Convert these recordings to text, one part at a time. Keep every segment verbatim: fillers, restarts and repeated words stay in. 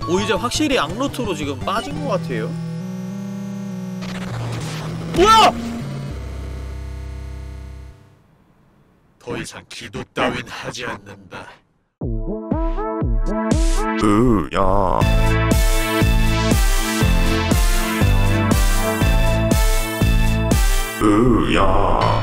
오, 이제 확실히 악루트로 지금 빠진 것 같아요. 뭐야! 더 이상 기도 따윈 하지 않는다. 으야. 으야.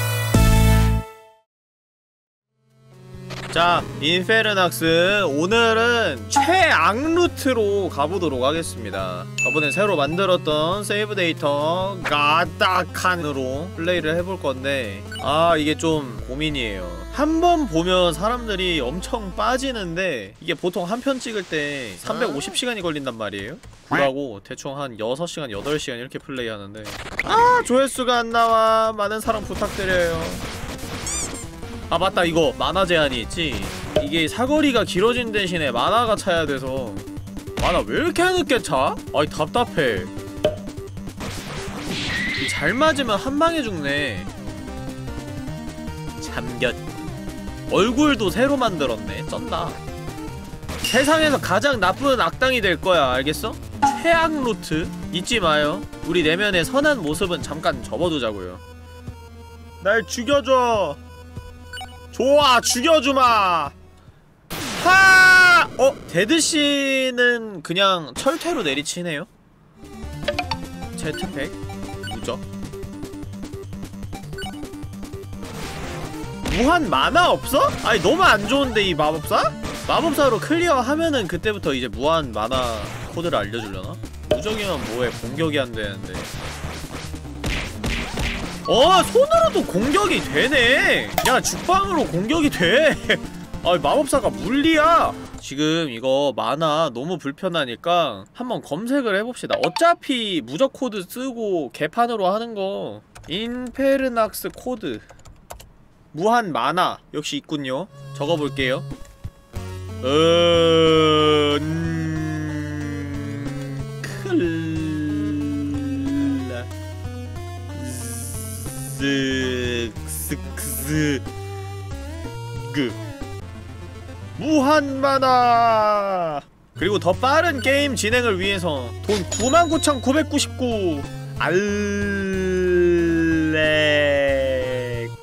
자, 인페르낙스 오늘은 최악루트로 가보도록 하겠습니다. 저번에 새로 만들었던 세이브 데이터 가다칸으로 플레이를 해볼 건데, 아, 이게 좀 고민이에요. 한 번 보면 사람들이 엄청 빠지는데 이게 보통 한 편 찍을 때 삼백오십 시간이 걸린단 말이에요? 구라고 대충 한 여섯 시간, 여덟 시간 이렇게 플레이하는데, 아, 조회수가 안 나와. 많은 사랑 부탁드려요. 아, 맞다, 이거 만화 제한이 있지. 이게 사거리가 길어진 대신에 만화가 차야 돼서. 만화 왜 이렇게 늦게 차? 아이, 답답해. 잘 맞으면 한 방에 죽네. 잠겼. 얼굴도 새로 만들었네. 쩐다. 세상에서 가장 나쁜 악당이 될 거야. 알겠어? 최악루트 잊지 마요. 우리 내면의 선한 모습은 잠깐 접어두자고요. 날 죽여줘. 좋아, 죽여주마! 하! 어? 데드씨는 그냥 철퇴로 내리치네요? 제트팩? 무적? 무한 만화 없어? 아니, 너무 안 좋은데, 이 마법사? 마법사로 클리어하면은 그때부터 이제 무한 만화 코드를 알려주려나? 무적이면 뭐해, 공격이 안 되는데. 어, 손으로도 공격이 되네! 야, 죽방으로 공격이 돼! 아, 마법사가 물리야! 지금 이거 만화 너무 불편하니까 한번 검색을 해봅시다. 어차피 무적 코드 쓰고 개판으로 하는 거. 인페르낙스 코드 무한 만화 역시 있군요. 적어볼게요. 어... 음... 클라... 쓱쓱쓱... 그... 무한 만화! 그리고 더 빠른 게임 진행을 위해서 돈 구만 구천구백구십구 알렉스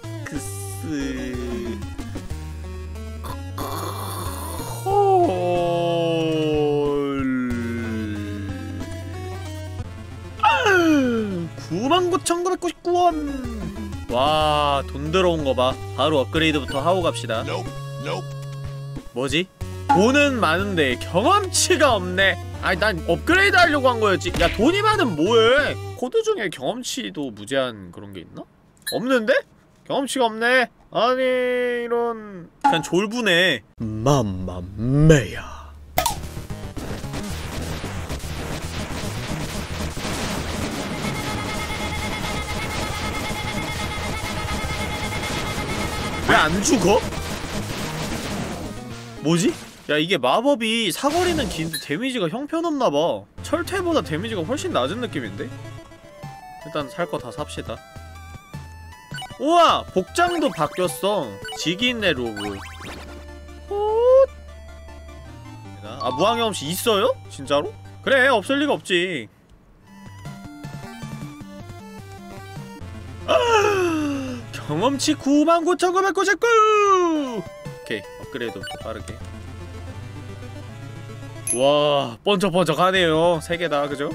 콜 구만 구천구백구십구 원! 와, 돈 들어온 거 봐. 바로 업그레이드부터 하고 갑시다. 뭐지? 돈은 많은데 경험치가 없네. 아니, 난 업그레이드 하려고 한 거였지. 야, 돈이 많으면 뭐해? 코드 중에 경험치도 무제한 그런 게 있나? 없는데? 경험치가 없네. 아니, 이런... 그냥 졸부네. 맘마메야. 왜 안 죽어? 뭐지? 야, 이게 마법이 사거리는 긴데 데미지가 형편없나봐. 철퇴보다 데미지가 훨씬 낮은 느낌인데? 일단 살 거 다 삽시다. 우와! 복장도 바뀌었어. 지기네 로브. 아, 무한경험치 있어요? 진짜로? 그래, 없을 리가 없지. 아! 경험치 구만 구천구백구십구! 오케이, 업그레이드부터 빠르게. 와, 번쩍번쩍하네요. 세 개 다, 그죠?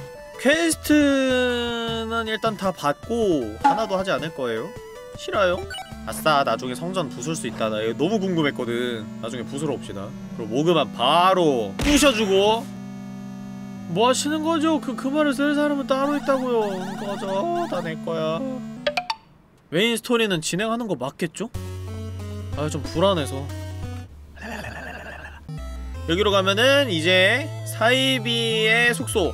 퀘스트는 일단 다 받고 하나도 하지 않을 거예요. 싫어요? 아싸, 나중에 성전 부술 수 있다. 나 이거 너무 궁금했거든. 나중에 부수러 옵시다. 그리고 모그만 바로 부셔주고. 뭐 하시는 거죠? 그, 그 말을 쓸 사람은 따로 있다고요. 꺼져. 다 내 거야. 메인 스토리는 진행하는 거 맞겠죠? 아, 좀 불안해서. 여기로 가면은 이제 사이비의 숙소.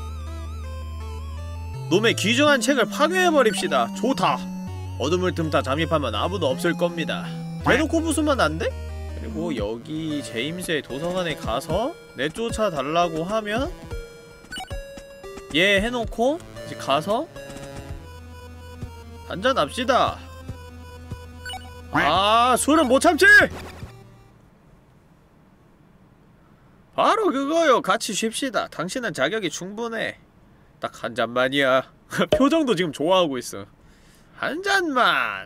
놈의 귀중한 책을 파괴해버립시다. 좋다. 어둠을 틈타 잠입하면 아무도 없을 겁니다. 대놓고 부수면 안 돼? 그리고 여기 제임스의 도서관에 가서 내쫓아 달라고 하면 얘 해놓고 이제 가서 한잔합시다. 아, 술은 못 참지! 바로 그거요. 같이 쉽시다. 당신은 자격이 충분해. 딱 한 잔만이야. 표정도 지금 좋아하고 있어. 한 잔만.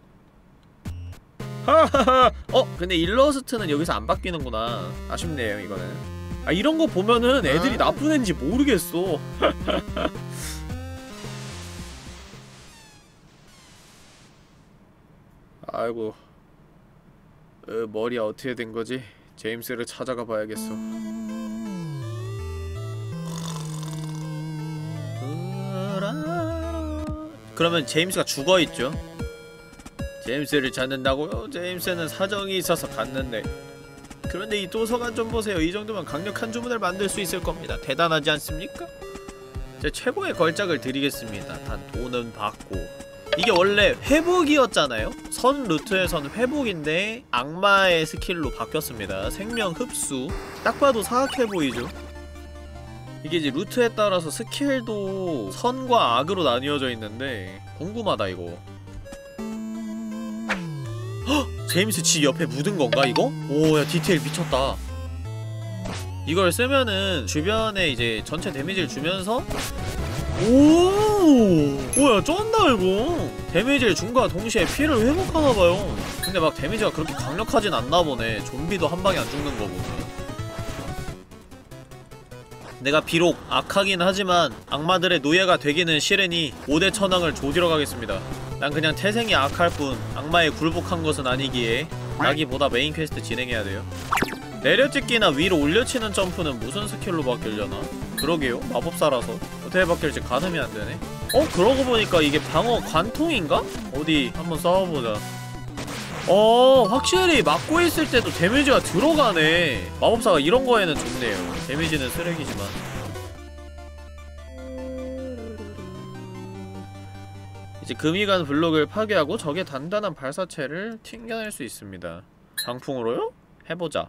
하하하. 어? 근데 일러스트는 여기서 안 바뀌는구나. 아쉽네요 이거는. 아 이런거 보면은 애들이 나쁜 애인지 모르겠어. 아이고 어, 머리야 어떻게 된거지? 제임스를 찾아가 봐야겠어. 그러면 제임스가 죽어있죠? 제임스를 찾는다고요? 제임스는 사정이 있어서 갔는데. 그런데 이 도서관 좀 보세요. 이 정도면 강력한 주문을 만들 수 있을 겁니다. 대단하지 않습니까? 제 최고의 걸작을 드리겠습니다. 단 돈은 받고. 이게 원래 회복이었잖아요? 선 루트에서는 회복인데 악마의 스킬로 바뀌었습니다. 생명 흡수. 딱 봐도 사악해 보이죠? 이게 이제 루트에 따라서 스킬도 선과 악으로 나뉘어져 있는데 궁금하다 이거. 헉! 제임스 지 옆에 묻은 건가 이거? 오, 야 디테일 미쳤다. 이걸 쓰면은 주변에 이제 전체 데미지를 주면서 오! 뭐야 쩐다 이거. 데미지를 준과 동시에 피를 회복하나봐요. 근데 막 데미지가 그렇게 강력하진 않나보네. 좀비도 한방에 안 죽는 거 보면. 내가 비록 악하긴 하지만 악마들의 노예가 되기는 싫으니 오 대 천왕을 조지러 가겠습니다. 난 그냥 태생이 악할 뿐 악마에 굴복한 것은 아니기에 나기보다 메인 퀘스트 진행해야 돼요. 내려찍기나 위로 올려치는 점프는 무슨 스킬로 바뀌려나? 그러게요. 마법사라서 어떻게 바뀔지 가늠이 안되네. 어? 그러고 보니까 이게 방어 관통인가? 어디 한번 싸워보자. 어, 확실히 막고 있을 때도 데미지가 들어가네. 마법사가 이런 거에는 좋네요. 데미지는 쓰레기지만. 이제 금이간 블록을 파괴하고 적의 단단한 발사체를 튕겨낼 수 있습니다. 장풍으로요? 해보자.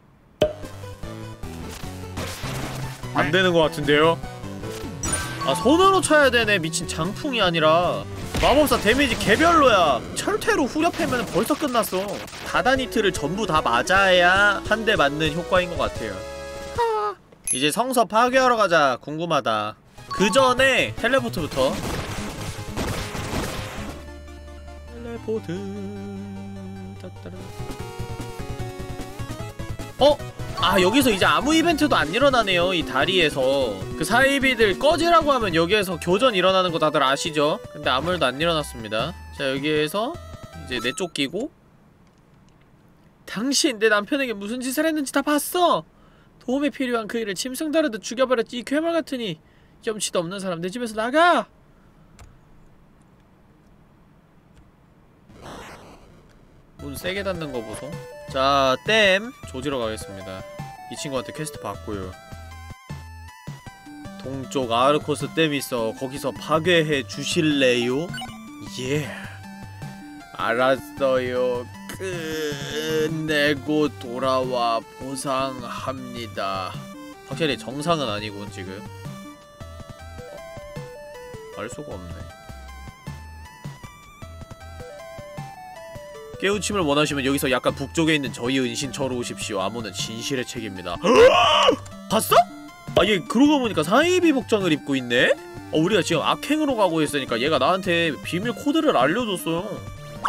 안되는 것 같은데요? 아 손으로 쳐야 되네. 미친 장풍이 아니라 마법사 데미지 개별로야. 철퇴로 후려 패면 벌써 끝났어. 다다니트를 전부 다 맞아야 한 대 맞는 효과인 것 같아요. 하. 이제 성서 파괴하러 가자. 궁금하다. 그 전에 텔레포트부터. 텔레포트. 따따라. 어? 아 여기서 이제 아무 이벤트도 안 일어나네요. 이 다리에서 그 사이비들 꺼지라고 하면 여기에서 교전 일어나는 거 다들 아시죠? 근데 아무 일도 안 일어났습니다. 자 여기에서 이제 내쫓기고 당신 내 남편에게 무슨 짓을 했는지 다 봤어! 도움이 필요한 그 일을 짐승 다루듯 죽여버렸지. 이 괴물 같으니 염치도 없는 사람 내 집에서 나가! 문 세게 닫는 거 보소. 자, 댐 조지러 가겠습니다. 이 친구한테 퀘스트 받고요. 동쪽 아르코스 댐 있어. 거기서 파괴해 주실래요? 예. 알았어요. 끝내고 돌아와 보상합니다. 확실히 정상은 아니군 지금. 어? 알 수가 없네. 깨우침을 원하시면 여기서 약간 북쪽에 있는 저희 은신처로 오십시오. 암호는 진실의 책입니다. 봤어? 아 얘 그러고 보니까 사이비 복장을 입고 있네? 어 우리가 지금 악행으로 가고 있으니까 얘가 나한테 비밀 코드를 알려줬어요.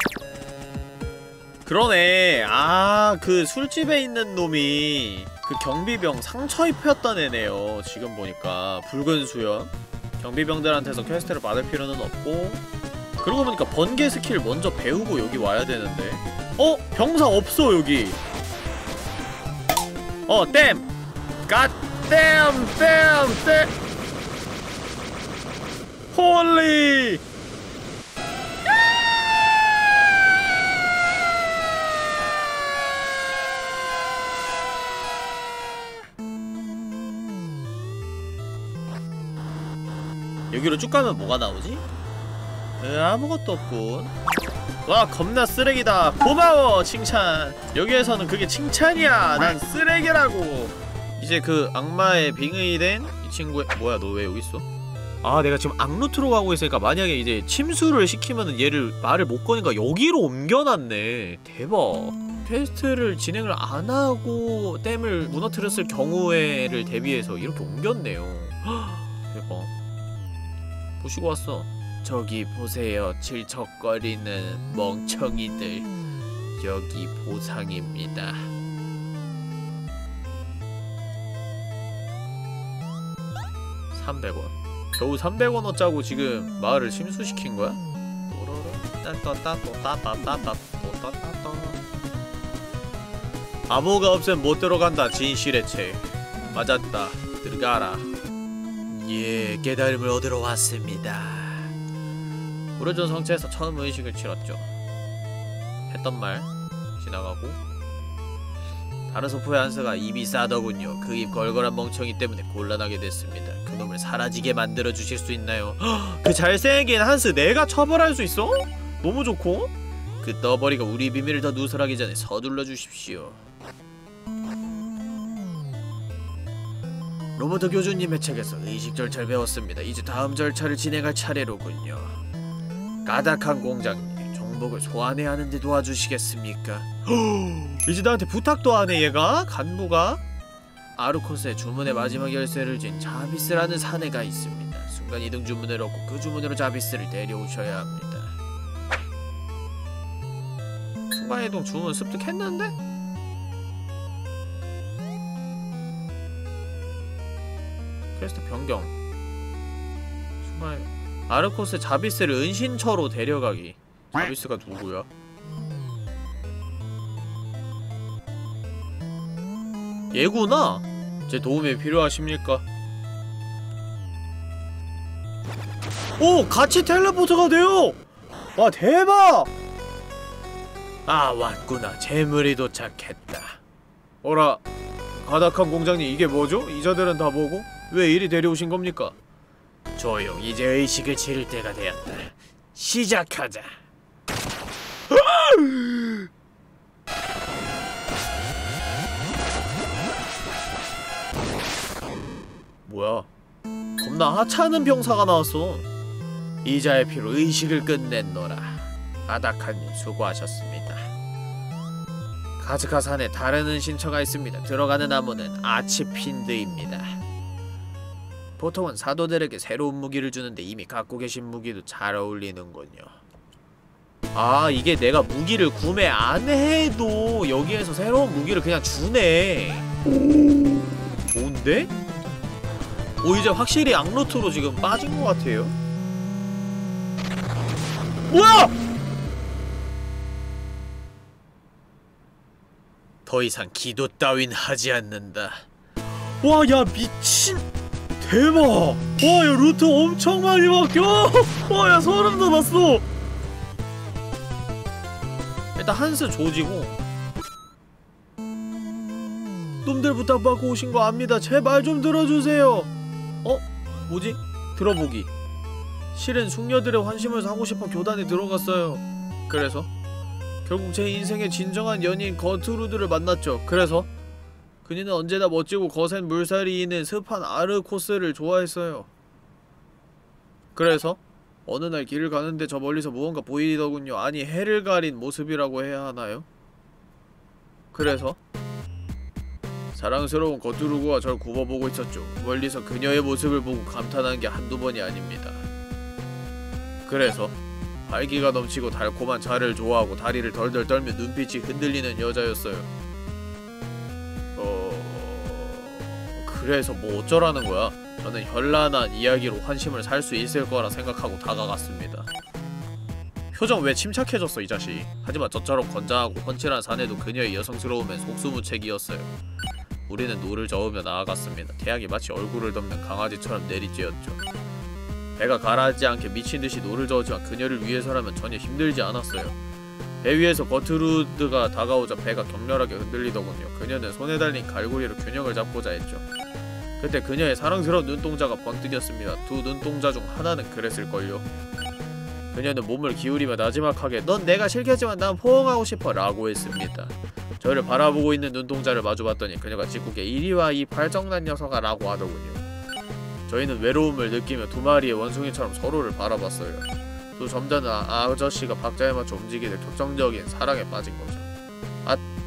그러네. 아 그 술집에 있는 놈이 그 경비병 상처 입혔던 애네요. 지금 보니까 붉은 수염. 경비병들한테서 퀘스트를 받을 필요는 없고. 그러고 보니까 번개 스킬 먼저 배우고 여기 와야 되는데. 어? 병사 없어 여기. 어 댐! 갓 댐! 댐! 댐! 홀리! 여기로 쭉 가면 뭐가 나오지? 에, 아무것도 없군. 와 겁나 쓰레기다. 고마워 칭찬. 여기에서는 그게 칭찬이야. 난 쓰레기라고. 이제 그 악마의 빙의된 이 친구의 뭐야 너 왜 여기 있어? 아 내가 지금 악루트로 가고 있으니까 만약에 이제 침수를 시키면은 얘를 말을 못 거니까 여기로 옮겨놨네. 대박. 퀘스트를 진행을 안 하고 댐을 무너뜨렸을 경우에를 대비해서 이렇게 옮겼네요. 대박. 보시고 왔어. 저기 보세요. 질척거리는 멍청이들. 여기 보상입니다. 삼백 원. 겨우 삼백 원 어짜고 지금 마을을 심수시킨 거야? 암호가 없으면 못 들어간다. 진실의 책. 맞았다. 들어가라. 예, 깨달음을 얻으러 왔습니다. 오래전 성체에서 처음 의식을 치렀죠. 했던 말 지나가고. 다른 소포의 한스가 입이 싸더군요. 그 입 걸걸한 멍청이 때문에 곤란하게 됐습니다. 그놈을 사라지게 만들어 주실 수 있나요? 헉, 그 잘생긴 한스 내가 처벌할 수 있어? 너무 좋고? 그 떠버리가 우리 비밀을 더 누설하기 전에 서둘러 주십시오. 로버트 교주님의 책에서 의식 절차를 배웠습니다. 이제 다음 절차를 진행할 차례로군요. 가닥한 공장님, 정복을 소환해야 하는데 도와주시겠습니까? 이제 나한테 부탁도 하네 얘가? 간부가? 아르코스의 주문의 마지막 열쇠를 쥔 자비스라는 사내가 있습니다. 순간이동 주문을 얻고 그 주문으로 자비스를 데려오셔야 합니다. 순간이동 주문 습득했는데? 퀘스트 변경. 순간 아르코스의 자비스를 은신처로 데려가기. 자비스가 누구야? 얘구나? 제 도움이 필요하십니까? 오! 같이 텔레포트가 돼요! 와 대박! 아 왔구나. 재물이 도착했다. 어라 가닥한 공장님 이게 뭐죠? 이자들은 다 뭐고? 왜 이리 데려오신 겁니까? 조용. 이제 의식을 치를 때가 되었다. 시작하자. 뭐야? 겁나 하찮은 병사가 나왔어. 이자의 피로 의식을 끝냈노라. 가닥한님 수고하셨습니다. 가즈카산에 다른 은신처가 있습니다. 들어가는 나무는 아치핀드입니다. 보통은 사도들에게 새로운 무기를 주는데 이미 갖고 계신 무기도 잘 어울리는군요. 아 이게 내가 무기를 구매 안 해도 여기에서 새로운 무기를 그냥 주네. 좋은데? 오 이제 확실히 악루트로 지금 빠진 것 같아요. 뭐야! 더 이상 기도 따윈 하지 않는다. 와 야 미친 대박! 와 야 루트 엄청 많이 바뀌어! 와 야 소름 돋았어! 일단 한스 조지고 놈들 부탁받고 오신 거 압니다. 제발 좀 들어주세요. 어? 뭐지? 들어보기. 실은 숙녀들의 환심을 사고 싶어 교단에 들어갔어요. 그래서? 결국 제 인생의 진정한 연인 거트루드를 만났죠. 그래서? 그녀는 언제나 멋지고 거센 물살이 있는 습한 아르코스를 좋아했어요. 그래서? 어느 날 길을 가는데 저 멀리서 무언가 보이더군요. 아니 해를 가린 모습이라고 해야 하나요? 그래서? 사랑스러운 거투르구가 절 굽어보고 있었죠. 멀리서 그녀의 모습을 보고 감탄한 게 한두 번이 아닙니다. 그래서? 활기가 넘치고 달콤한 차를 좋아하고 다리를 덜덜 떨며 눈빛이 흔들리는 여자였어요. 어... 그래서 뭐 어쩌라는 거야? 저는 현란한 이야기로 환심을 살 수 있을 거라 생각하고 다가갔습니다. 표정 왜 침착해졌어 이 자식. 하지만 저처럼 건장하고 훤칠한 사내도 그녀의 여성스러움엔 속수무책이었어요. 우리는 노를 저으며 나아갔습니다. 태양이 마치 얼굴을 덮는 강아지처럼 내리쬐었죠. 배가 가라앉지 않게 미친듯이 노를 저었지만 그녀를 위해서라면 전혀 힘들지 않았어요. 배 위에서 거트루드가 다가오자 배가 격렬하게 흔들리더군요. 그녀는 손에 달린 갈고리로 균형을 잡고자 했죠. 그때 그녀의 사랑스러운 눈동자가 번뜩였습니다. 두 눈동자 중 하나는 그랬을걸요. 그녀는 몸을 기울이며 나지막하게 넌 내가 싫겠지만 난 포옹하고 싶어 라고 했습니다. 저를 바라보고 있는 눈동자를 마주봤더니 그녀가 짓궂게 이리와 이 발정난 녀석아 라고 하더군요. 저희는 외로움을 느끼며 두 마리의 원숭이처럼 서로를 바라봤어요. 두 점잖은 아, 아저씨가 박자에 맞춰 움직이는 격정적인 사랑에 빠진 거죠. 아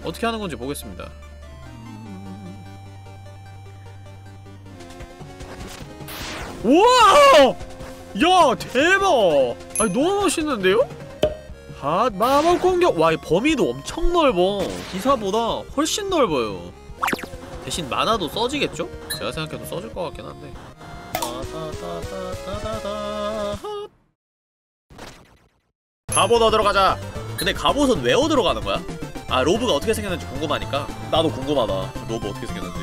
어떻게 하는 건지 보겠습니다. 우와! 야, 대박! 아니, 너무 멋있는데요? 핫, 마법 공격! 와, 이 범위도 엄청 넓어. 기사보다 훨씬 넓어요. 대신 만화도 써지겠죠? 제가 생각해도 써질 것 같긴 한데. 갑옷 얻으러 가자! 근데 갑옷은 왜 얻으러 가는 거야? 아, 로브가 어떻게 생겼는지 궁금하니까. 나도 궁금하다. 로브 어떻게 생겼는지.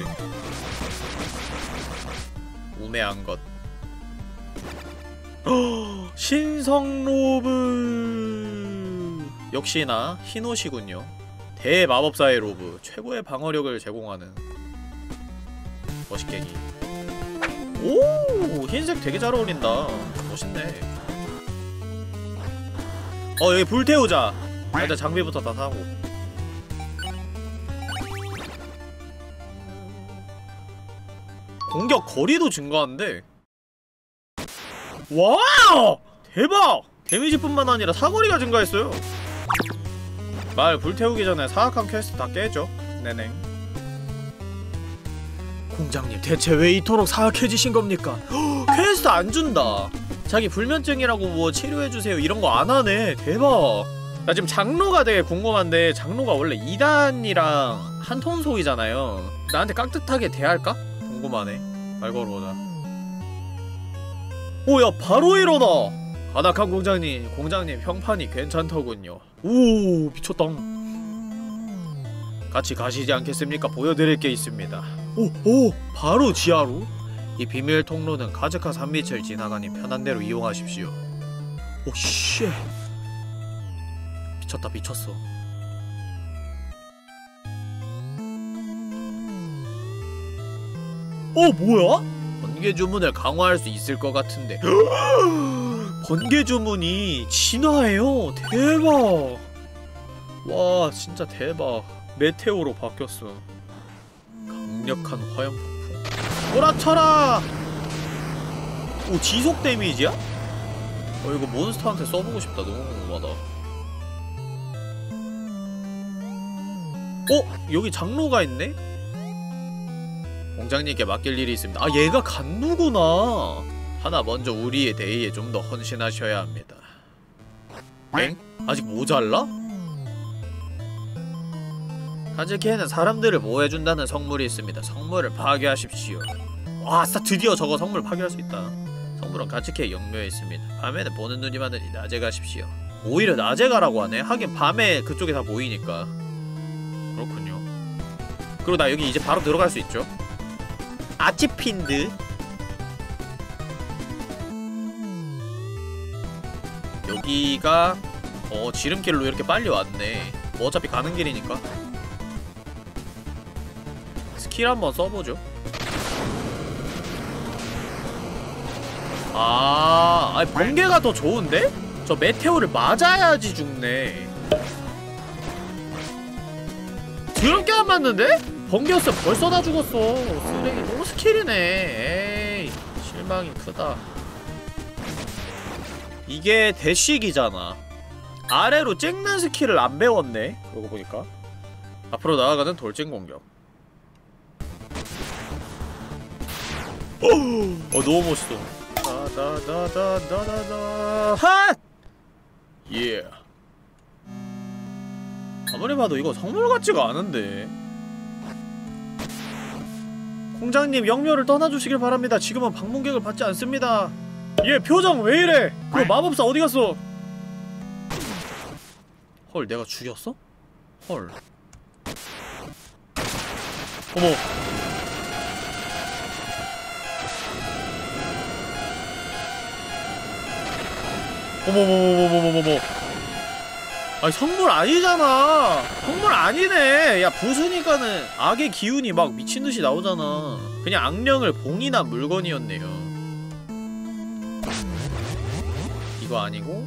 우매한 것. 신성 로브. 역시나 흰옷이군요. 대마법사의 로브. 최고의 방어력을 제공하는 멋있갱이. 오, 흰색 되게 잘 어울린다. 멋있네. 어, 여기 불 태우자. 일단 장비부터 다 사고. 공격 거리도 증가한데. 와우! 대박! 데미지뿐만 아니라 사거리가 증가했어요. 말 불태우기 전에 사악한 퀘스트 다 깨죠. 네네. 공장님, 대체 왜 이토록 사악해지신 겁니까? 허, 퀘스트 안 준다. 자기 불면증이라고 뭐 치료해주세요 이런 거 안 하네. 대박. 나 지금 장로가 되게 궁금한데, 장로가 원래 이 단이랑 한 톤속이잖아요. 나한테 깍듯하게 대할까? 궁금하네. 말 걸어보자. 오, 야, 바로 일어나! 가닥한 공장님, 공장님 평판이 괜찮더군요. 오, 미쳤다. 같이 가시지 않겠습니까? 보여드릴 게 있습니다. 오, 오! 바로 지하로? 이 비밀 통로는 가즈카 산밑을 지나가니 편한 대로 이용하십시오. 오, 쉣! 미쳤다, 미쳤어. 어, 뭐야? 번개 주문을 강화할 수 있을 것 같은데. 번개 주문이 진화해요. 대박. 와, 진짜 대박. 메테오로 바뀌었어. 강력한 화염 폭풍. 몰아쳐라. 오, 지속 데미지야? 어, 이거 몬스터한테 써보고 싶다. 너무 궁금하다. 어? 여기 장로가 있네? 공장님께 맡길 일이 있습니다. 아, 얘가 간누구나. 하나 먼저 우리의 대의에 좀 더 헌신하셔야 합니다. 엥? 아직 모자라? 가즈키에는 사람들을 보호해준다는 성물이 있습니다. 성물을 파괴하십시오. 와, 아싸, 드디어 저거 성물 파괴할 수 있다. 성물은 가즈키에 영묘해 있습니다. 밤에는 보는 눈이 많으니 낮에 가십시오. 오히려 낮에 가라고 하네? 하긴 밤에 그쪽에 다 보이니까. 그렇군요. 그리고 나 여기 이제 바로 들어갈 수 있죠? 아치핀드. 여기가 어, 지름길로 이렇게 빨리 왔네. 뭐 어차피 가는 길이니까. 스킬 한번 써보죠. 아, 아니 번개가 더 좋은데? 저 메테오를 맞아야지 죽네. 드럽게 안 맞는데? 번개였어. 벌써 다 죽었어. 쓰레기. 너무 스킬이네. 에이, 실망이 크다. 이게 대쉬기잖아. 아래로 찍는 스킬을 안 배웠네. 그러고 보니까. 앞으로 나아가는 돌진 공격. 어, 너무 멋있어. 다다다다다다다. 핫! 예. 아무리 봐도 이거 성물 같지가 않은데. 공장님, 영묘를 떠나주시길 바랍니다. 지금은 방문객을 받지 않습니다. 얘 표정 왜 이래? 그 마법사 어디 갔어? 헐, 내가 죽였어? 헐. 어머. 어머머머머머머머머. 아니, 성물 아니잖아. 성물 아니네. 야, 부수니까는 악의 기운이 막 미친듯이 나오잖아. 그냥 악령을 봉인한 물건이었네요. 이거 아니고?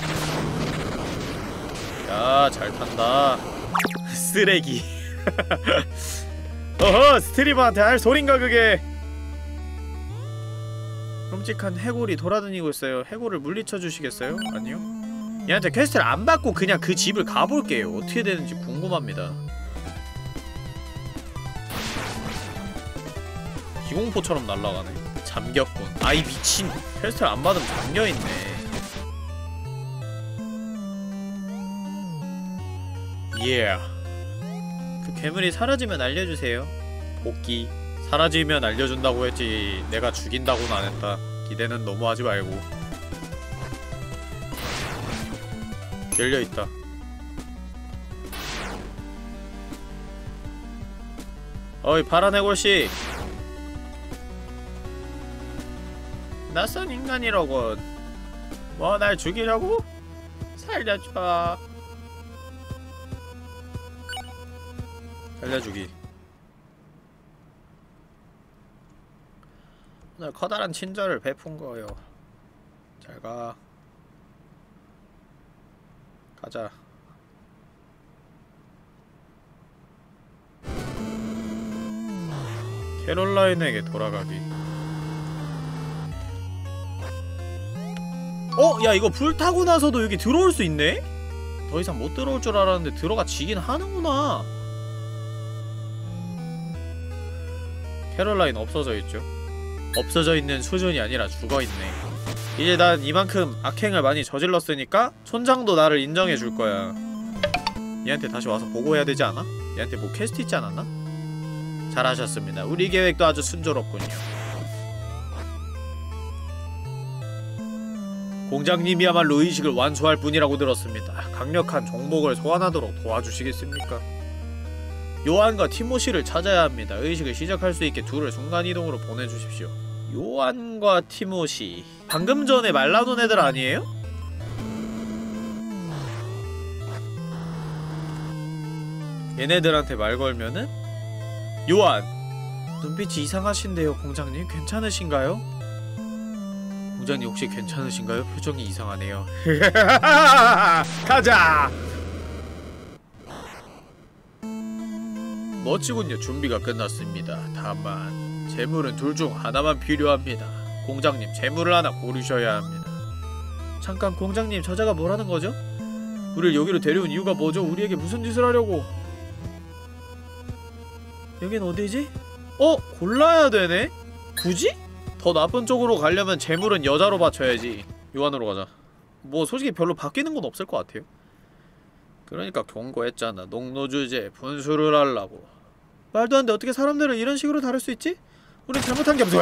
야, 잘 탄다. 쓰레기. 어허, 스트리머한테 할 소린가 그게. 끔찍한 해골이 돌아다니고 있어요. 해골을 물리쳐 주시겠어요? 아니요. 얘한테 퀘스트를 안 받고 그냥 그 집을 가볼게요. 어떻게 되는지 궁금합니다. 기공포처럼 날아가네. 잠겼군. 아이 미친. 퀘스트를 안 받으면 잠겨있네. 예. 그 괴물이 사라지면 알려주세요. 복귀. 사라지면 알려준다고 했지 내가 죽인다고는 안 했다. 기대는 너무 하지 말고. 열려있다. 어이 파란 해골씨. 낯선 인간이로군. 뭐 날 죽이려고? 살려줘. 살려주기. 오늘 커다란 친절을 베푼 거요. 잘가. 가자. 캐롤라인에게 돌아가기. 어? 야 이거 불 타고 나서도 여기 들어올 수 있네? 더 이상 못 들어올 줄 알았는데 들어가 지긴 하는구나. 캐롤라인 없어져 있죠. 없어져 있는 수준이 아니라 죽어있네. 이제 난 이만큼 악행을 많이 저질렀으니까 촌장도 나를 인정해 줄 거야. 얘한테 다시 와서 보고해야 되지 않아? 얘한테 뭐 퀘스트 있지 않았나? 잘하셨습니다. 우리 계획도 아주 순조롭군요. 공장님이야말로 의식을 완수할 뿐이라고 들었습니다. 강력한 종목을 소환하도록 도와주시겠습니까? 요한과 티모시를 찾아야 합니다. 의식을 시작할 수 있게 둘을 순간이동으로 보내주십시오. 요한과 티모시. 방금 전에 말라놓은 애들 아니에요? 얘네들한테 말 걸면은? 요한! 눈빛이 이상하신데요, 공장님? 괜찮으신가요? 공장님 혹시 괜찮으신가요? 표정이 이상하네요. 가자! 멋지군요. 준비가 끝났습니다. 다만 재물은 둘 중 하나만 필요합니다. 공장님, 재물을 하나 고르셔야 합니다. 잠깐, 공장님, 저자가 뭐라는 거죠? 우리를 여기로 데려온 이유가 뭐죠? 우리에게 무슨 짓을 하려고? 여긴 어디지? 어? 골라야 되네? 굳이? 더 나쁜 쪽으로 가려면 재물은 여자로 바쳐야지. 요한으로 가자. 뭐 솔직히 별로 바뀌는 건 없을 것 같아요. 그러니까 경고했잖아. 농노주제 분수를 하려고. 말도 안 돼. 어떻게 사람들을 이런 식으로 다룰 수 있지? 우린 잘못한 게 없어.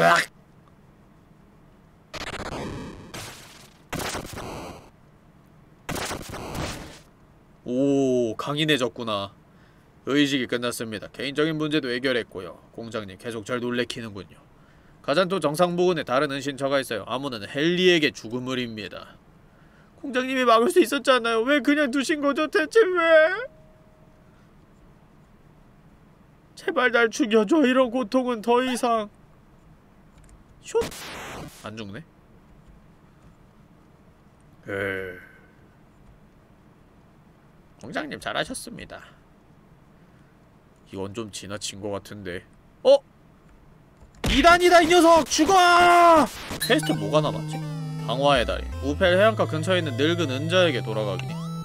오, 강인해졌구나. 의식이 끝났습니다. 개인적인 문제도 해결했고요. 공장님 계속 잘 놀래키는군요. 가잔토 정상 부근에 다른 은신처가 있어요. 아무는 헨리에게 죽음을입니다. 공장님이 막을 수 있었잖아요. 왜 그냥 두신 거죠? 대체 왜? 제발 날 죽여줘. 이런 고통은 더 이상. 슛! 안 죽네? 에... 공장님 잘하셨습니다. 이건 좀 지나친 것 같은데. 어? 이단이다 이 녀석! 죽어! 퀘스트 뭐가 남았지? 방화의 달인. 우펠 해안가 근처에 있는 늙은 은자에게 돌아가기.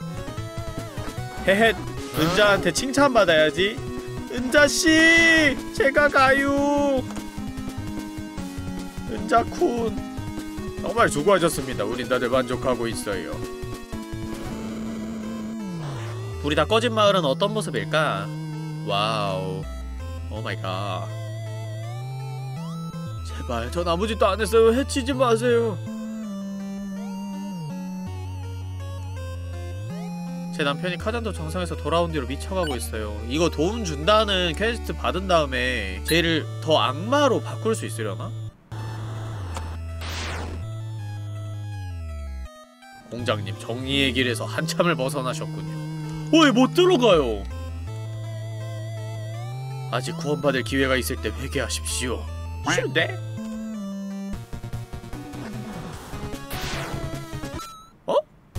헤헷. 은자한테 칭찬받아야지. 은자씨! 제가 가요! 은자쿤. 정말 수고하셨습니다. 우린 다들 만족하고 있어요. 불이 다 꺼진 마을은 어떤 모습일까? 와우. 오마이갓. 제발 전 아무 짓도 안 했어요. 해치지 마세요. 제 남편이 카잔토 정상에서 돌아온 뒤로 미쳐가고 있어요. 이거 도움 준다는 퀘스트 받은 다음에 쟤를 더 악마로 바꿀 수 있으려나? 공장님, 정의의 길에서 한참을 벗어나셨군요. 어이, 못 들어가요. 아직 구원받을 기회가 있을 때 회개하십시오. 싫은데? 어?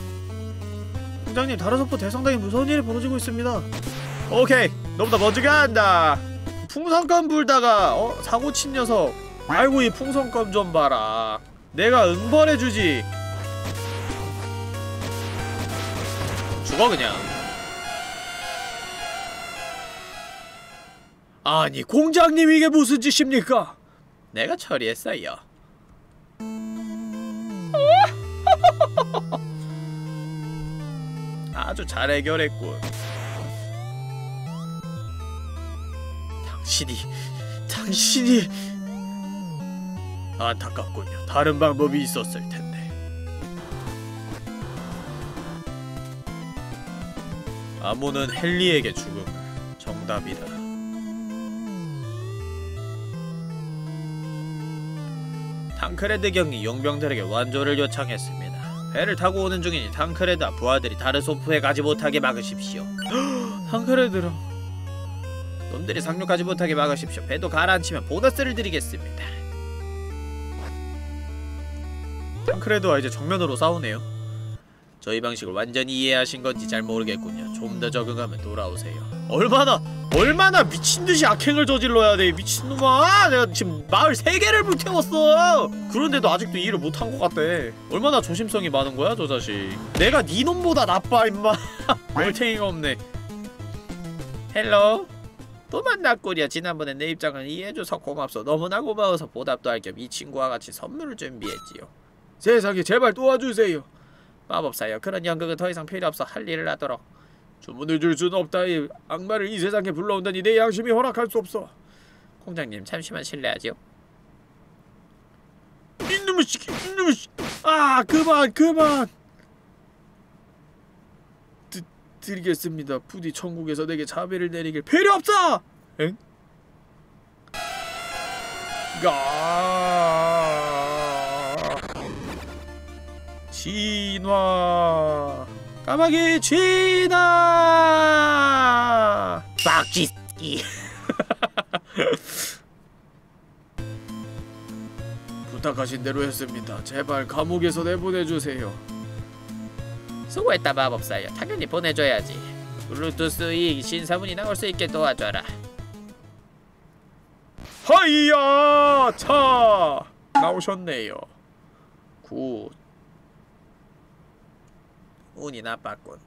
공장님, 다른 속보 대상당히 무서운 일이 벌어지고 있습니다. 오케이, 너보다 먼저 간다. 풍선껌 불다가 어? 사고친 녀석. 아이고, 이 풍선껌 좀 봐라. 내가 응벌해주지. 죽어 그냥. 아니, 공장님 이게 무슨 짓입니까? 내가 처리했어요. 아주 잘 해결했군. 당신이 당신이 안타깝군요. 다른 방법이 있었을 텐데. 아무는 헨리에게 죽음을 정답이다. 탕크레드 경이 용병들에게 완조를 요청했습니다. 배를 타고 오는 중이니 탕크레드와 부하들이 다르소프에 가지 못하게 막으십시오. 탕크레드로 놈들이 상륙하지 못하게 막으십시오. 배도 가라앉히면 보너스를 드리겠습니다. 탕크레드와 이제 정면으로 싸우네요. 저희 방식을 완전히 이해하신 건지 잘 모르겠군요. 좀 더 적응하면 돌아오세요. 얼마나 얼마나 미친듯이 악행을 저질러야 돼, 미친놈아! 내가 지금 마을 세 개를 불태웠어! 그런데도 아직도 이해를 못한 것 같대. 얼마나 조심성이 많은 거야, 저 자식. 내가 네 놈보다 나빠, 임마. 얼탱이가 없네. 헬로? 또 만났구려. 지난번에 내 입장을 이해해줘서 고맙소. 너무나 고마워서 보답도 할 겸 이 친구와 같이 선물을 준비했지요. 세상에, 제발 도와주세요. 마법사여, 그런 연극은 더 이상 필요 없어. 할 일을 하도록. 주문을 줄 수는 없다. 이 악마를 이 세상에 불러온다니 내 양심이 허락할 수 없어. 공장님, 잠시만 실례하지요. 이놈의 새끼, 이놈의 씨. 아, 그만, 그만. 드, 드리겠습니다. 부디 천국에서 내게 자비를 내리길. 필요 없어. 엥? 가. 진화. 까마귀 진화. 빡지끼. 부탁하신 대로 했습니다. 제발 감옥에서 내보내주세요. 수고했다 마법사여. 당연히 보내줘야지. 블루투스 이 신사문이 나올 수 있게 도와줘라. 하이야! 차! 나오셨네요. 굿. 운이 나빴군.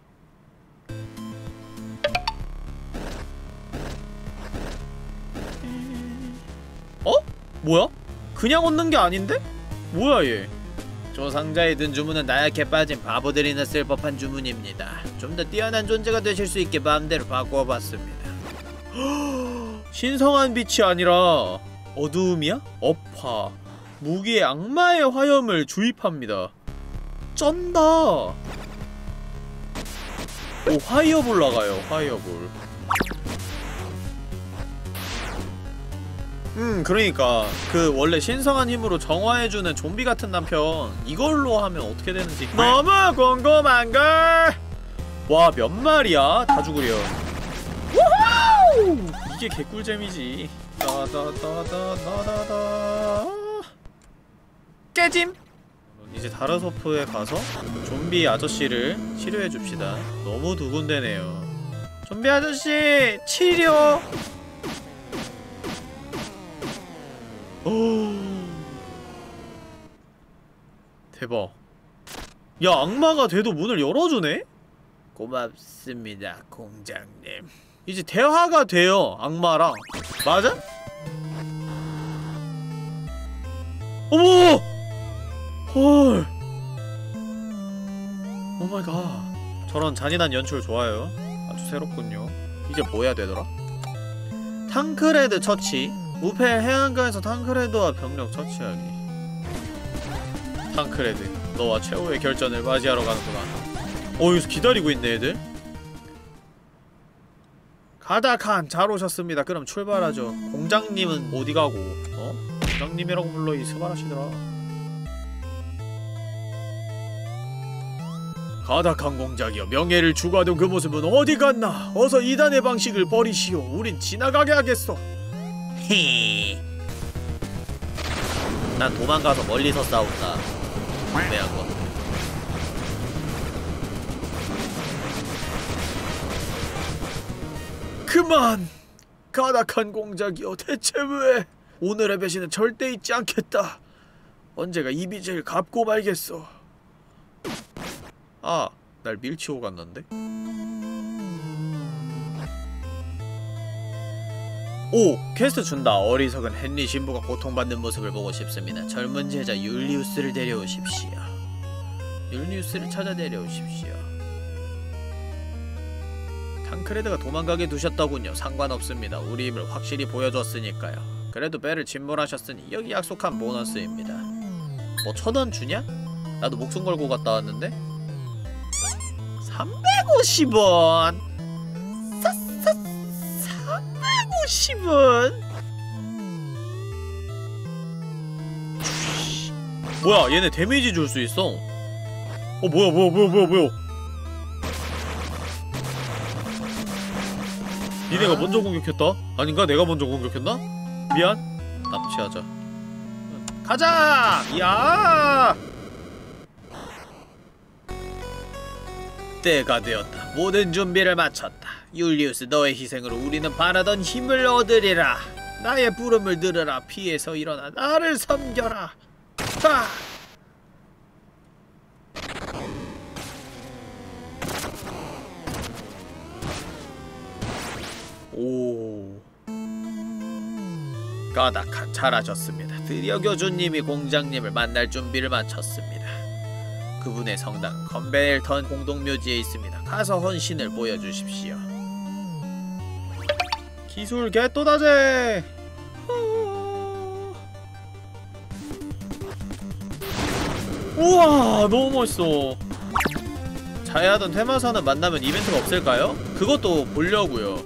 어? 뭐야? 그냥 얻는 게 아닌데? 뭐야 얘? 저 상자에 든 주문은 나약해 빠진 바보들이나 쓸 법한 주문입니다. 좀 더 뛰어난 존재가 되실 수 있게 마음대로 바꿔봤습니다. 신성한 빛이 아니라 어두움이야? 업화. 무기에 악마의 화염을 주입합니다. 쩐다. 오, 화이어볼 나가요. 화이어볼. 음, 그러니까 그 원래 신성한 힘으로 정화해주는 좀비 같은 남편 이걸로 하면 어떻게 되는지 너무 궁금한걸. 와, 몇 마리야? 다 죽으려. 우후! 이게 개꿀잼이지. 따다다다다다다. 깨짐. 이제 다르소프에 가서 좀비 아저씨를 치료해줍시다. 너무 두근대네요. 좀비 아저씨 치료. 오, 대박. 야, 악마가 돼도 문을 열어주네? 고맙습니다, 공장님. 이제 대화가 돼요, 악마랑. 맞아? 어머! 헐. 오마이갓. 저런 잔인한 연출 좋아요. 아주 새롭군요. 이게 뭐 해야 되더라? 탕크레드 처치. 우페 해안가에서 탕크레드와 병력 처치하기. 탕크레드, 너와 최후의 결전을 맞이하러 가는구나. 어, 여기서 기다리고 있네 애들. 가다칸 잘 오셨습니다. 그럼 출발하죠. 공장님은 어디 가고? 어? 공장님이라고 불러 이 스바라시더라. 가닥한 공작이여, 명예를 추구하던 그 모습은 어디 갔나? 어서 이단의 방식을 버리시오. 우린 지나가게 하겠어. 히. 난 도망가서 멀리서 싸운다. 애매한 것. 그만! 가닥한 공작이여, 대체 왜? 오늘의 배신은 절대 잊지 않겠다. 언제가 이 빚을 갚고 말겠어. 아, 날 밀치고 갔는데? 오! 퀘스트 준다. 어리석은 헨리 신부가 고통받는 모습을 보고 싶습니다. 젊은 제자 율리우스를 데려오십시오. 율리우스를 찾아 데려오십시오. 탕크레드가 도망가게 두셨더군요. 상관없습니다. 우리 힘을 확실히 보여줬으니까요. 그래도 배를 침몰하셨으니 여기 약속한 보너스입니다. 뭐 천원 주냐? 나도 목숨 걸고 갔다 왔는데? 삼백오십 원! 싸싸 삼백오십 원! 뭐야 얘네 데미지 줄 수 있어. 어 뭐야 뭐야 뭐야 뭐야 뭐야. 니네가 먼저 공격했다? 아닌가? 내가 먼저 공격했나? 미안. 납치하자. 가자! 야! 때가 되었다. 모든 준비를 마쳤다. 율리우스, 너의 희생으로 우리는 바라던 힘을 얻으리라. 나의 부름을 들으라. 피해서 일어나 나를 섬겨라. 하! 오... 까닥한 잘하셨습니다. 드디어 교주님이 공장님을 만날 준비를 마쳤습니다. 그분의 성당 건벨턴 공동묘지에 있습니다. 가서 헌신을 보여주십시오. 기술 개또다제! 우와 너무 멋있어. 자해하던 테마사는 만나면 이벤트가 없을까요? 그것도 보려고요.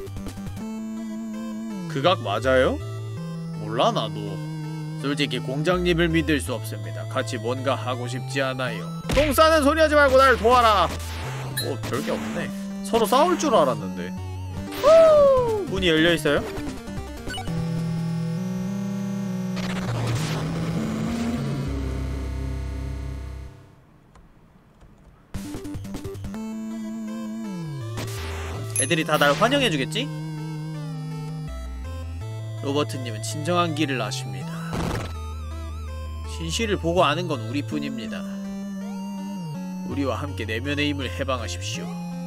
그각 맞아요? 몰라 나도. 솔직히 공장님을 믿을 수 없습니다. 같이 뭔가 하고 싶지 않아요. 똥 싸는 소리 하지 말고 날 도와라. 어 별게 없네. 서로 싸울 줄 알았는데. 후! 문이 열려있어요? 애들이 다 날 환영해주겠지? 로버트님은 진정한 길을 아십니다. 진실을 보고 아는 건 우리뿐입니다. 우리와 함께 내면의 힘을 해방하십시오.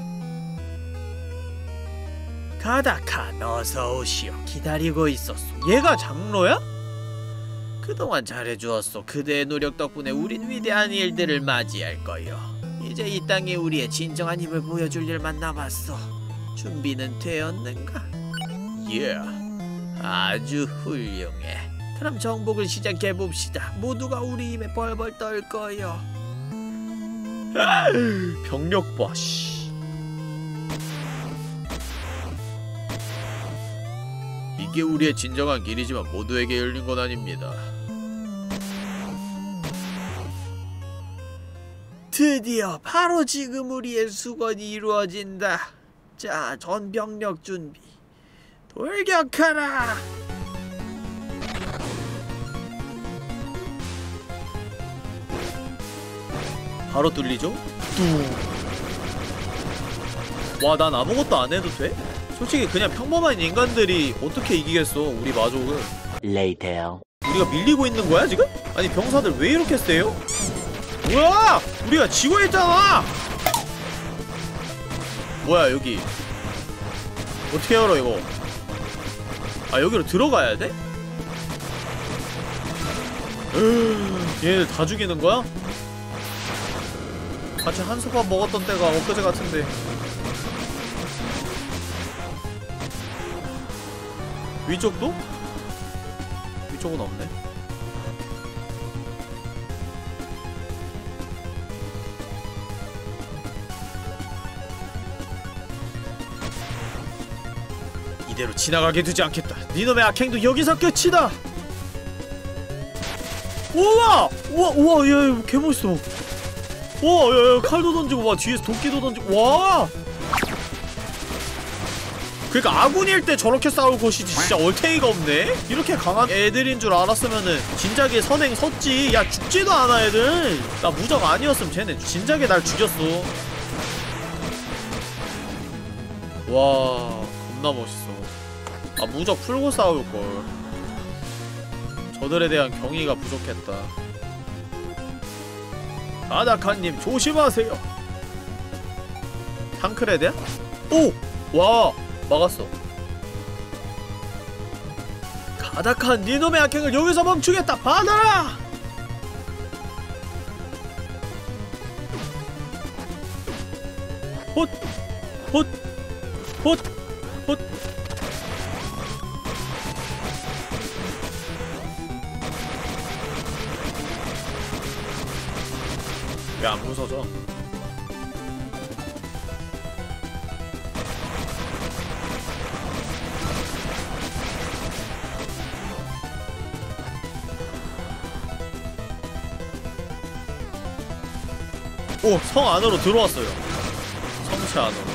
가다칸 어서 오시오. 기다리고 있었소. 얘가 장로야? 그동안 잘해주었소. 그대의 노력 덕분에 우린 위대한 일들을 맞이할 거요. 이제 이 땅에 우리의 진정한 힘을 보여줄 일만 남았어. 준비는 되었는가? 예. Yeah. 아주 훌륭해. 그럼 정복을 시작해봅시다. 모두가 우리 힘에 벌벌 떨 거요. 병력 봐, 씨. 이게 우리의 진정한 길이지만 모두에게 열린 건 아닙니다. 드디어 바로 지금 우리의 수건이 이루어진다. 자, 전 병력 준비. 돌격하라! 바로 뚫리죠? 와, 난 아무것도 안 해도 돼? 솔직히 그냥 평범한 인간들이 어떻게 이기겠어, 우리 마족을. Later. 우리가 밀리고 있는 거야, 지금? 아니, 병사들 왜 이렇게 세요? 뭐야! 우리가 지고 있잖아! 뭐야, 여기. 어떻게 열어, 이거? 아, 여기로 들어가야 돼? 얘네들 다 죽이는 거야? 같이 한솥밥 먹었던 때가 엊그제 같은데. 위쪽도? 위쪽은 없네. 이대로 지나가게 두지 않겠다. 니놈의 악행도 여기서 끝이다. 우와! 우와! 우와! 야, 야, 개멋있어. 와! 야, 야, 칼도 던지고 와, 뒤에서 도끼도 던지고. 와! 그니까 아군일 때 저렇게 싸울 것이지. 진짜 얼탱이가 없네? 이렇게 강한 애들인 줄 알았으면은 진작에 선행 섰지. 야, 죽지도 않아 애들. 나 무적 아니었으면 쟤네 진작에 날 죽였어. 와, 겁나 멋있어. 아, 무적 풀고 싸울걸. 저들에 대한 경의가 부족했다. 가다칸님 조심하세요. 탕크레드야? 오! 와! 막았어. 가닥한 니놈의 악행을 여기서 멈추겠다. 받아라. 헛! 헛! 헛! 헛! 왜 안 부서져? 오! 성 안으로 들어왔어요. 성체 안으로.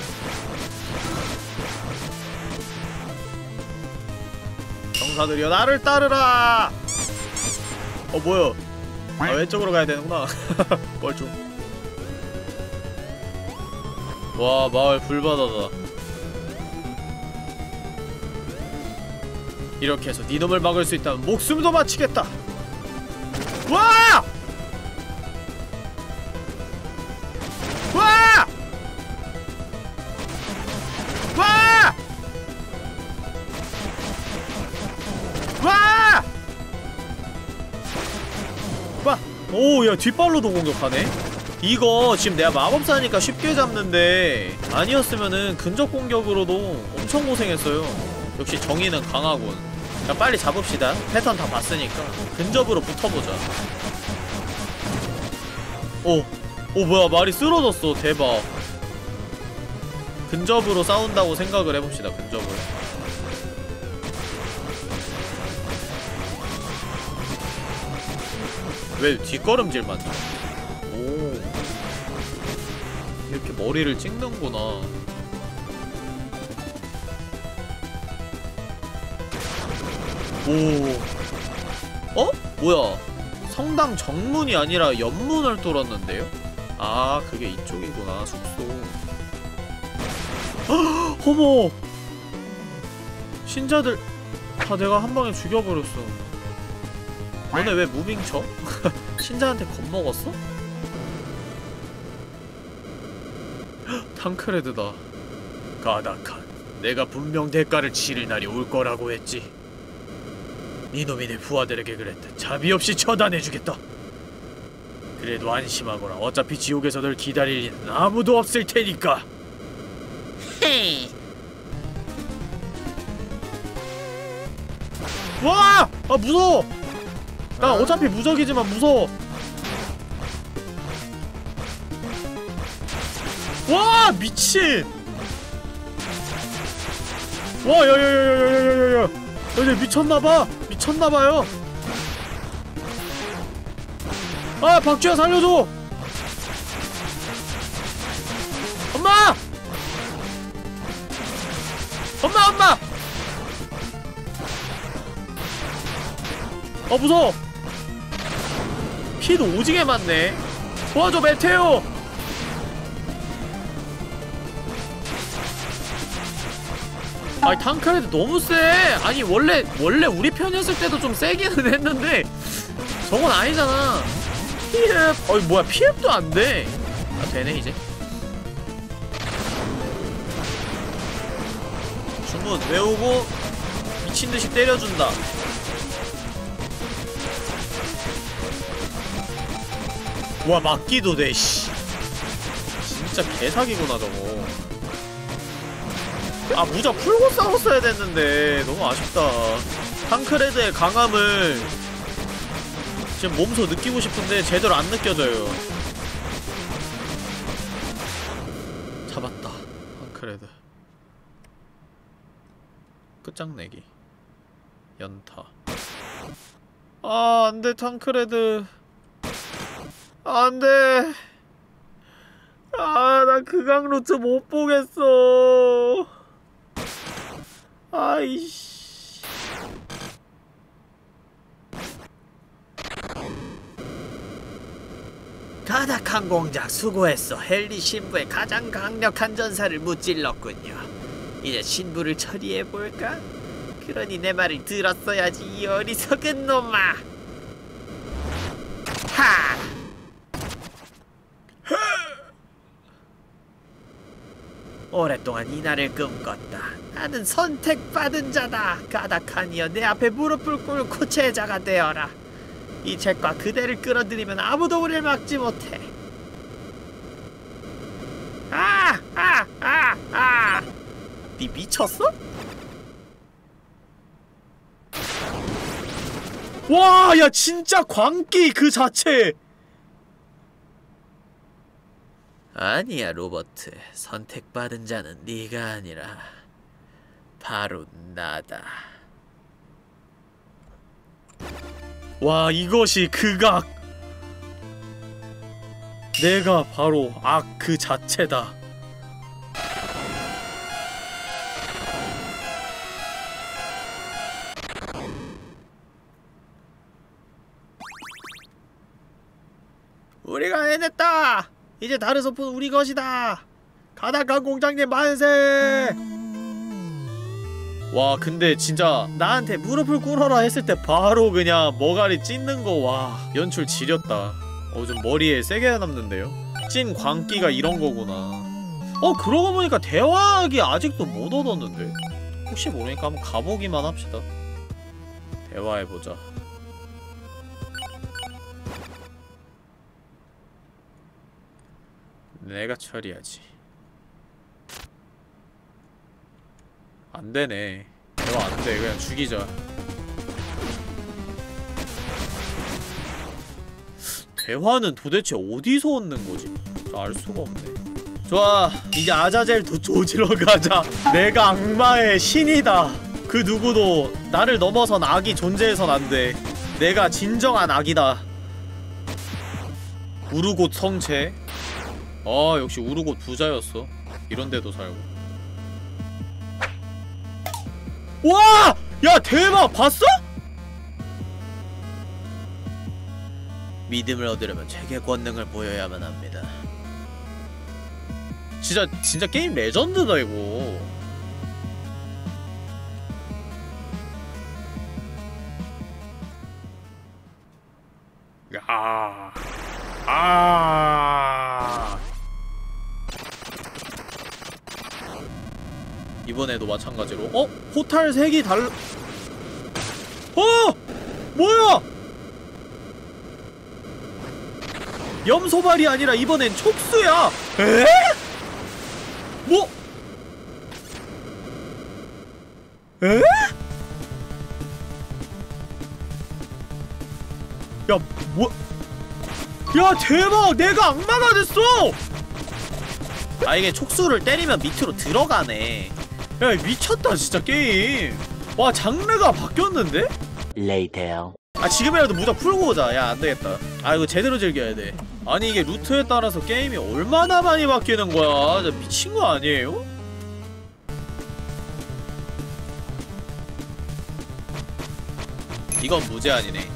병사들이여 나를 따르라! 어 뭐야? 아 왼쪽으로 가야 되는구나. 뻘쭘. 와 마을 불바다다. 이렇게 해서 니놈을 막을 수 있다면 목숨도 바치겠다. 와! 와! 와! 와! 와! 오, 야, 뒷발로도 공격하네? 이거 지금 내가 마법사니까 쉽게 잡는데 아니었으면은 근접 공격으로도 엄청 고생했어요. 역시 정의는 강하군. 자, 빨리 잡읍시다. 패턴 다 봤으니까 근접으로 붙어보자. 오! 오 뭐야 말이 쓰러졌어. 대박. 근접으로 싸운다고 생각을 해봅시다. 근접으로. 왜 뒷걸음질만 해? 오 이렇게 머리를 찍는구나. 오 어? 뭐야 성당 정문이 아니라 옆문을 뚫었는데요? 아 그게 이쪽이구나. 숙소. 헉! 어머! 신자들 다 내가 한방에 죽여버렸어. 너네 왜 무빙 쳐? 신자한테 겁먹었어? 탕크레드다. 가닥한 내가 분명 대가를 치를 날이 올 거라고 했지. 니놈이 내 부하들에게 그랬듯 자비 없이 처단해주겠다. 그래도 안심하거라. 어차피 지옥에서 널 기다릴 이는 아무도 없을 테니까. 헤이. 와! 아 무서워! 나 어차피 무적이지만 무서워. 와 미친! 와 야야야야야야야야! 얘네 미쳤나봐! 미쳤나봐요! 아 박쥐야 살려줘! 엄마! 엄마 엄마! 어 무서워! 피도 오지게 많네. 도와줘 메테오! 아니 탕크레드 너무 세! 아니 원래 원래 우리 편이었을 때도 좀 세기는 했는데 저건 아니잖아. 피흡! 어이 뭐야 피흡도 안 돼! 아 되네 이제. 주문 외우고 미친듯이 때려준다. 와 막기도 돼 씨. 진짜 개사기구나 저거. 아 무적 풀고 싸웠어야 됐는데 너무 아쉽다. 탕크레드의 강함을 지금 몸소 느끼고 싶은데 제대로 안 느껴져요. 잡았다 탕크레드. 끝장내기 연타. 아 안돼 탕크레드 안돼. 아 나 그강 루트 못 보겠어. 아이씨. 가닥한 공작 수고했어. 헨리 신부의 가장 강력한 전사를 무찔렀군요. 이제 신부를 처리해볼까? 그러니 내 말을 들었어야지 이 어리석은 놈아. 하! 어 오랫동안 이 날을 꿈꿨다. 나는 선택받은 자다. 가다칸이여, 내 앞에 무릎을 꿇고 제자가 되어라. 이 책과 그대를 끌어들이면 아무도 우리를 막지 못해. 아! 아! 아! 아! 니 미쳤어? 와, 야 진짜 광기 그 자체. 아니야 로버트, 선택받은 자는 네가 아니라 바로 나다. 와, 이것이 극악. 내가 바로 악 그 자체다. 우리가 해냈다. 이제 다른 소프는 우리 것이다. 가다칸 공장님 만세. 와, 근데 진짜 나한테 무릎을 꿇어라 했을 때 바로 그냥 머가리 찢는 거, 와, 연출 지렸다. 어, 좀 머리에 세게 남는데요? 찐 광기가 이런 거구나. 어, 그러고 보니까 대화하기 아직도 못 얻었는데? 혹시 모르니까 한번 가보기만 합시다. 대화해보자. 내가 처리하지. 안되네. 대화 안돼. 그냥 죽이자. 대화는 도대체 어디서 얻는 거지? 알 수가 없네. 좋아, 이제 아자젤 도 조지러 가자. 내가 악마의 신이다. 그 누구도 나를 넘어선 악이 존재해선 안돼. 내가 진정한 악이다. 우르곳 성체. 아, 역시 우르곳 부자였어. 이런데도 살고. 와! 야, 대박! 봤어? 믿음을 얻으려면 책의 권능을 보여야만 합니다. 진짜 진짜 게임 레전드다 이거. 야. 아. 이번에도 마찬가지로. 어? 포탈 색이 달. 어! 뭐야? 염소발이 아니라 이번엔 촉수야! 에? 뭐? 에? 야, 뭐? 야, 대박! 내가 악마가 됐어! 아, 이게 촉수를 때리면 밑으로 들어가네. 야, 미쳤다 진짜 게임. 와, 장르가 바뀌었는데? Later. 아, 지금이라도 무적 풀고 오자. 야, 안되겠다. 아, 이거 제대로 즐겨야 돼. 아니, 이게 루트에 따라서 게임이 얼마나 많이 바뀌는 거야. 진짜 미친거 아니에요? 이건 무제한이네.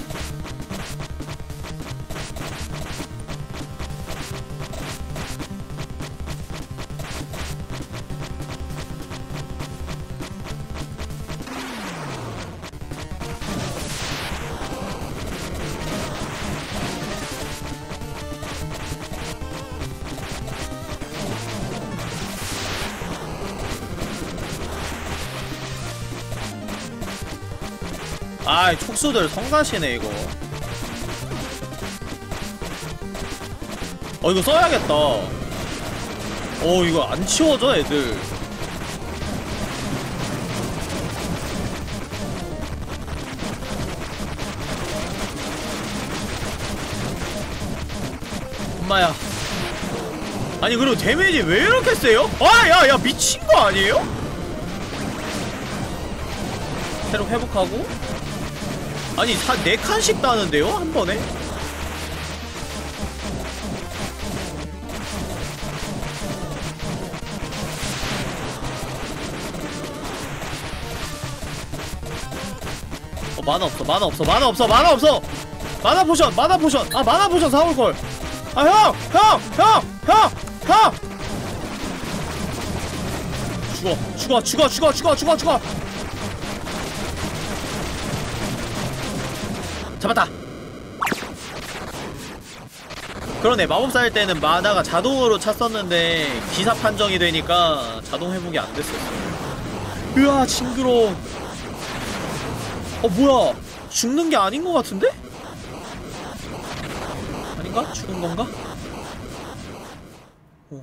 아이, 촉수들 성가시네 이거. 어, 이거 써야겠다. 어, 이거 안 치워져 애들. 엄마야. 아니, 그리고 데미지 왜 이렇게 세요? 아, 야, 야, 미친 거 아니에요? 체력 회복하고. 아니, 다 네 칸씩 따는데요? 한 번에? 어, 만화 없어, 만화 없어, 만화 없어, 만화 없어! 만화 포션, 만화 포션! 아, 만화 포션 사올걸! 아, 형! 형! 형! 형! 형! 죽어, 죽어, 죽어, 죽어, 죽어, 죽어, 죽어! 잡았다. 그러네. 마법사 할 때는 마다가 자동으로 찼었는데 기사 판정이 되니까 자동 회복이 안 됐었어. 으아 징그러워. 어 뭐야 죽는 게 아닌 것 같은데? 아닌가? 죽은 건가? 오.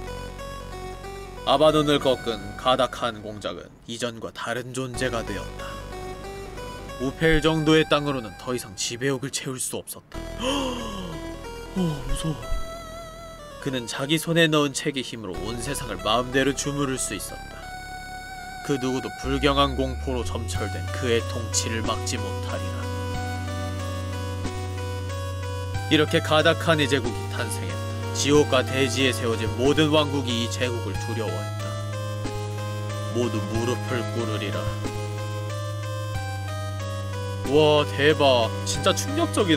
아바돈을 꺾은 가닥한 공작은 이전과 다른 존재가 되었다. 우펠 정도의 땅으로는 더 이상 지배욕을 채울 수 없었다. 어, 무서워. 그는 자기 손에 넣은 책의 힘으로 온 세상을 마음대로 주무를 수 있었다. 그 누구도 불경한 공포로 점철된 그의 통치를 막지 못하리라. 이렇게 가닥한의 제국이 탄생했다. 지옥과 대지에 세워진 모든 왕국이 이 제국을 두려워했다. 모두 무릎을 꿇으리라. 와 대박. 진짜 충격적이다.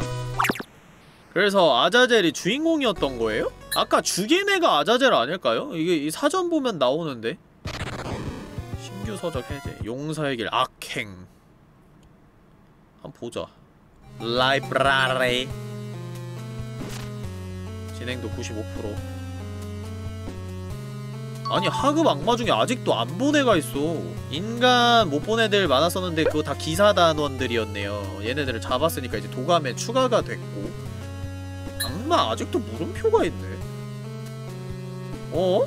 그래서 아자젤이 주인공이었던 거예요? 아까 죽인 애가 아자젤 아닐까요? 이게 이 사전 보면 나오는데. 신규 서적 해제, 용사의 길, 악행. 한번 보자. 라이브라리. 진행도 구십오 퍼센트. 아니 하급 악마 중에 아직도 안 본 애가 있어. 인간 못 본 애들 많았었는데 그거 다 기사단원들이었네요. 얘네들을 잡았으니까 이제 도감에 추가가 됐고. 악마 아직도 물음표가 있네. 어?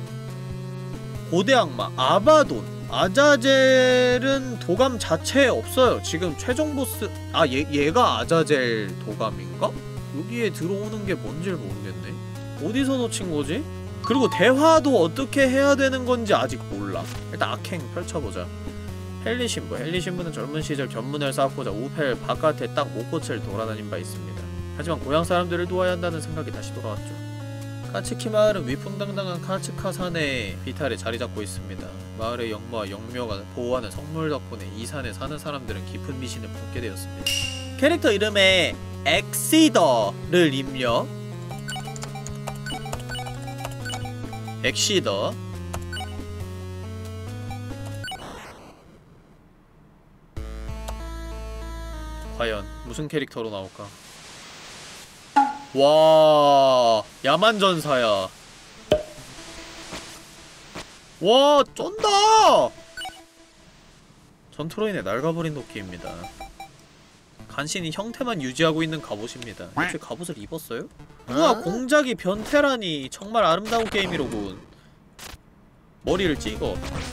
고대 악마 아바돈. 아자젤은 도감 자체에 없어요. 지금 최종 보스. 아 얘, 얘가 아자젤 도감인가? 여기에 들어오는 게 뭔지를 모르겠네. 어디서 놓친 거지? 그리고 대화도 어떻게 해야 되는 건지 아직 몰라. 일단 악행 펼쳐보자. 헨리 신부. 헨리 신부는 젊은 시절 견문을 쌓고자 우펠 바깥에 딱 목꽃을 돌아다닌 바 있습니다. 하지만 고향 사람들을 도와야 한다는 생각이 다시 돌아왔죠. 카츠키 마을은 위풍당당한 카츠카 산에 비탈에 자리 잡고 있습니다. 마을의 영모와 영묘가 보호하는 성물 덕분에 이 산에 사는 사람들은 깊은 미신을 품게 되었습니다. 캐릭터 이름에 엑시더를 입력. 엑시더. 과연 무슨 캐릭터로 나올까? 와, 야만전사야. 와, 쩐다! 전투로 인해 낡아버린 도끼입니다. 간신히 형태만 유지하고 있는 갑옷입니다. 혹시 갑옷을 입었어요? 우와, 공작이 변태라니. 정말 아름다운 게임이로군. 머리를 찍어.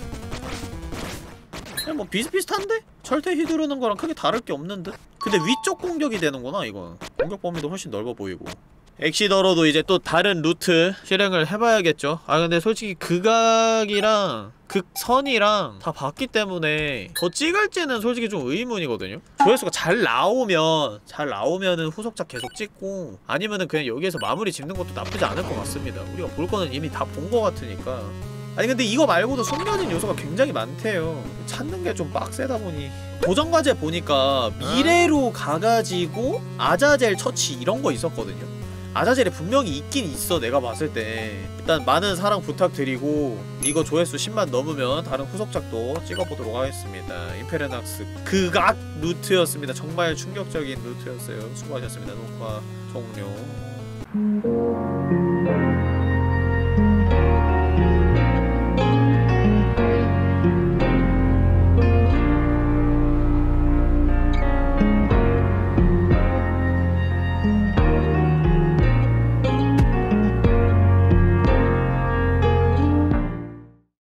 그냥 뭐 비슷비슷한데? 철퇴 휘두르는 거랑 크게 다를 게 없는 듯? 근데 위쪽 공격이 되는구나 이건. 공격 범위도 훨씬 넓어 보이고. 엑시더로도 이제 또 다른 루트 실행을 해봐야겠죠. 아 근데 솔직히 극악이랑 극선이랑 다 봤기 때문에 더 찍을지는 솔직히 좀 의문이거든요. 조회수가 잘 나오면 잘 나오면은 후속작 계속 찍고 아니면은 그냥 여기에서 마무리 짓는 것도 나쁘지 않을 것 같습니다. 우리가 볼 거는 이미 다 본 것 같으니까. 아니 근데 이거 말고도 숨겨진 요소가 굉장히 많대요. 찾는 게 좀 빡세다 보니. 도전과제 보니까 미래로 가가지고 아자젤 처치 이런 거 있었거든요. 아자젤이 분명히 있긴 있어 내가 봤을 때. 일단 많은 사랑 부탁드리고 이거 조회수 십만 넘으면 다른 후속작도 찍어보도록 하겠습니다. 임페르낙스 극악 루트였습니다. 정말 충격적인 루트였어요. 수고하셨습니다. 녹화 종료.